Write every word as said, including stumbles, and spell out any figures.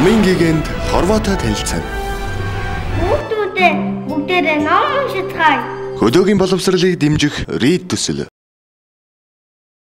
Номын гэгэнд хорвоотой танилцсан. Хүүхдүүдээ бүгдээрээ ном уншицгаая. Хөдөөгийн боловсролыг дэмжих Read төсөл.